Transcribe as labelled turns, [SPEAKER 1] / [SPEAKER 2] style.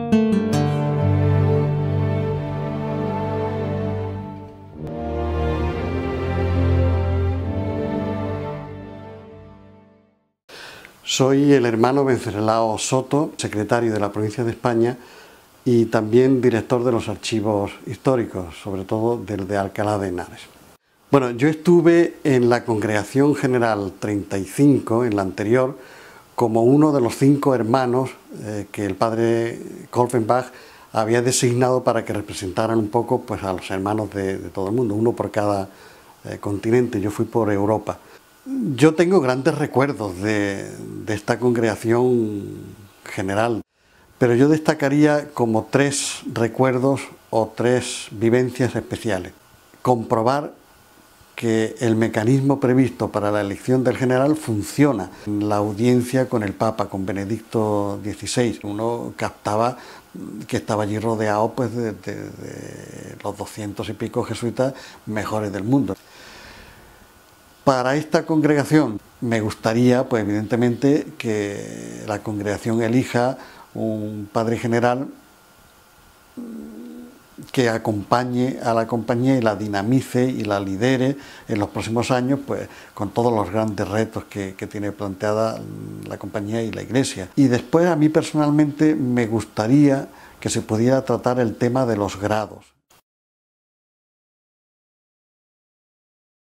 [SPEAKER 1] Soy el hermano Venceslao Soto, secretario de la Provincia de España y también director de los archivos históricos, sobre todo del de Alcalá de Henares. Bueno, yo estuve en la Congregación General 35, en la anterior, como uno de los 5 hermanos que el padre Kolfenbach había designado para que representaran un poco pues, a los hermanos de todo el mundo, uno por cada continente. Yo fui por Europa. Yo tengo grandes recuerdos de esta congregación general, pero yo destacaría como 3 recuerdos o 3 vivencias especiales. Comprobar que el mecanismo previsto para la elección del general funciona. En la audiencia con el Papa, con Benedicto XVI, uno captaba que estaba allí rodeado pues, de los 200 y pico jesuitas mejores del mundo. Para esta congregación me gustaría, pues evidentemente, que la congregación elija un padre general que acompañe a la compañía y la dinamice y la lidere en los próximos años, pues con todos los grandes retos que tiene planteada la compañía y la Iglesia. Y después a mí personalmente me gustaría que se pudiera tratar el tema de los grados.